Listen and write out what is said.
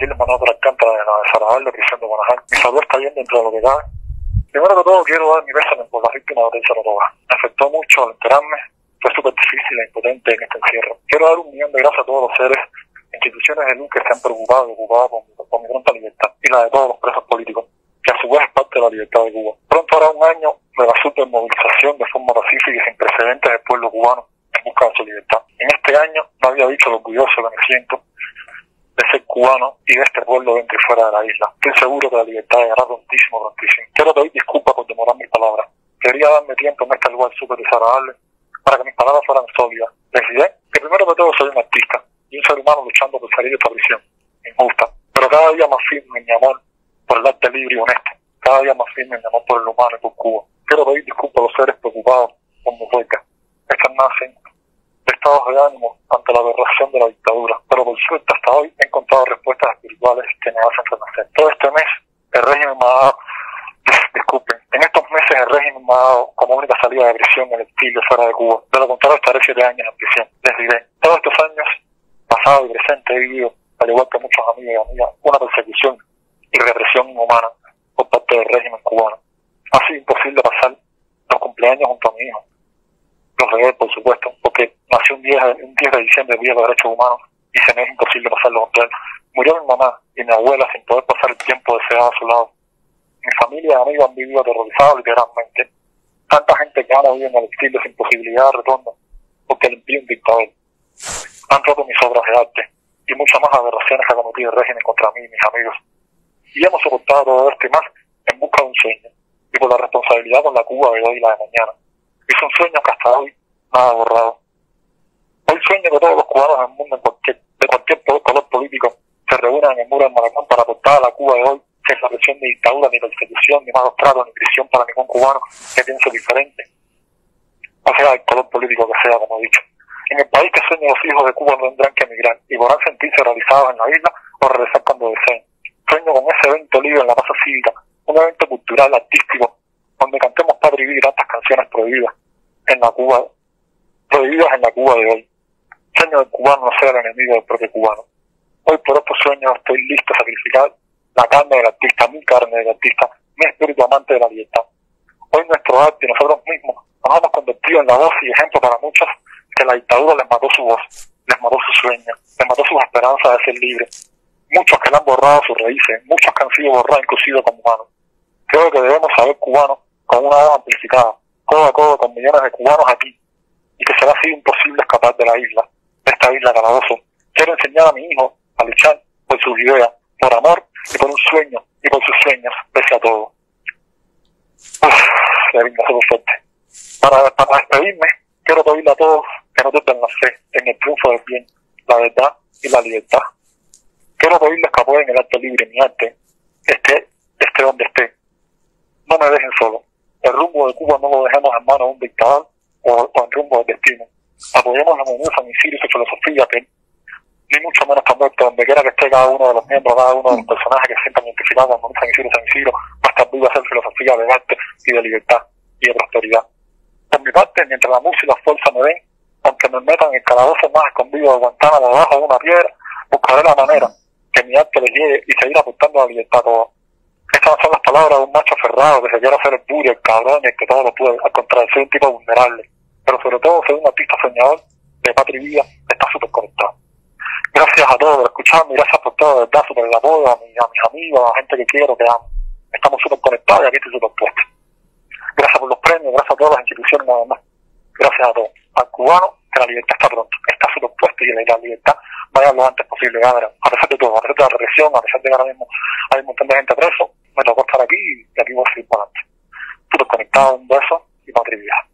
Aquiles Manuel de Alcántara de la Sarabal de prisión de Guanajuato. Mi salud está bien dentro de lo que cabe. Primero que todo quiero dar mi pésame por la víctima de Orense Rotoga. Me afectó mucho al enterarme, fue súper difícil e impotente en este encierro. Quiero dar 1.000.000 de gracias a todos los seres, instituciones de luz que se han preocupado y ocupado por mi pronta libertad y la de todos los presos políticos, que a su vez es parte de la libertad de Cuba. Pronto hará un año de la supermovilización de forma pacífica y sin precedentes del pueblo cubano en busca de su libertad. En este año no había dicho lo orgulloso que me siento de ser cubano y de este pueblo dentro y fuera de la isla. Estoy seguro que la libertad llegará prontísimo, prontísimo. Quiero pedir disculpas por demorar mis palabras. Quería darme tiempo en este lugar súper desagradable para que mis palabras fueran sólidas. Les diré que primero que todo soy un artista y un ser humano luchando por salir de esta prisión injusta, pero cada día más firme en mi amor por el arte libre y honesto, cada día más firme en mi amor por el humano y por Cuba. Quiero pedir disculpas a los seres preocupados por mi huelga. Estas nacen de estados de ánimo ante la aberración de la dictadura, pero por suerte hasta hoy he encontrado respuestas espirituales que me hacen renacer. Todo este mes el régimen me ha dado, disculpen, en estos meses el régimen me ha dado como única salida de prisión el exilio fuera de Cuba. De lo contrario estaré 7 años en prisión. Les diré, todos estos años, pasado y presente, he vivido, al igual que muchos amigos y amigas, una persecución y represión inhumana por parte del régimen cubano. Ha sido imposible pasar los cumpleaños junto a mi hijo. Los regué, por supuesto, porque nació un 10 de diciembre, Día de los Derechos Humanos, y se me es imposible pasarlo junto a él. Murió mi mamá y mi abuela sin poder pasar el tiempo deseado a su lado. Mi familia y amigos han vivido aterrorizados literalmente. Tanta gente que ha vivido en el exilio sin posibilidad de retorno porque le impide un dictador. Han roto mis obras de arte y muchas más aberraciones que ha cometido el régimen contra mí y mis amigos. Y hemos soportado todo esto y más en busca de un sueño y por la responsabilidad con la Cuba de hoy y la de mañana. Y son sueños que hasta hoy nada ha borrado. Hoy sueño que todos los cubanos del mundo, de cualquier color político, se reúnan en el muro del Malecón para aportar a la Cuba de hoy sin represión ni dictadura, ni persecución, ni malos tratos, ni prisión para ningún cubano que piense diferente. O sea, el color político que sea, como he dicho. En el país que sueño, los hijos de Cuba no tendrán que emigrar y podrán sentirse realizados en la isla o regresar cuando deseen. Sueño con ese evento libre en la plaza cívica, un evento cultural, artístico, donde cantemos Patria y Vida y tantas canciones prohibidas en la Cuba de hoy. Sueño del cubano no sea el enemigo del propio cubano. Hoy por estos sueños estoy listo a sacrificar la carne del artista, mi carne del artista, mi espíritu amante de la libertad. Hoy nuestro arte y nosotros mismos nos hemos convertido en la voz y ejemplo para muchos que la dictadura les mató su voz, les mató su sueño, les mató sus esperanzas de ser libres. Muchos que le han borrado sus raíces, muchos que han sido borrados inclusive como humanos. Creo que debemos saber cubanos con una voz amplificada, codo a codo con millones de cubanos aquí, y que será así imposible escapar de la isla, de esta isla calabozo. Quiero enseñar a mi hijo a luchar por sus ideas, por amor y por un sueño, y por sus sueños, pese a todo. Le venga a fuerte. Para despedirme, quiero pedirle a todos que no pierdan la fe en el triunfo del bien, la verdad y la libertad. Quiero pedirles que apoyen el arte libre, mi arte, esté donde esté. No me dejen solo. El rumbo de Cuba no lo dejemos en manos de un dictador o en rumbo del destino. Apoyemos la movimiento San Isidro y su filosofía, que ni mucho menos está muerto. Donde quiera que esté cada uno de los miembros, cada uno de los personajes que se sientan identificados con San Isidro, va a estar vivo a hacer filosofía de arte y de libertad y de prosperidad. Por mi parte, mientras la música y la fuerza me den, aunque me metan en el calabozo más escondido de Guantánamo debajo de una piedra, buscaré la manera que mi arte les llegue y seguir apuntando a la libertad a todos. Estas son las palabras de un macho aferrado que se quiere hacer el puro, el cabrón y el que todo lo puede. Al contrario, soy un tipo vulnerable, pero sobre todo soy un artista soñador de patria y vida que está súper conectado. Gracias a todos por escucharme y gracias por todo, de verdad, por el apoyo a mis amigos, a la gente que quiero, que amo. Estamos súper conectados y aquí estoy súper puesto. Gracias por los premios, gracias a todas las instituciones nada más. Gracias a todos. Al cubano, que la libertad está pronto, está súper puesto y la libertad vaya lo antes posible. A pesar de todo, a pesar de la represión, a pesar de que ahora mismo hay un montón de gente preso, me tocó estar aquí y aquí voy a seguir para adelante. Súper conectado, un beso y patria y vida.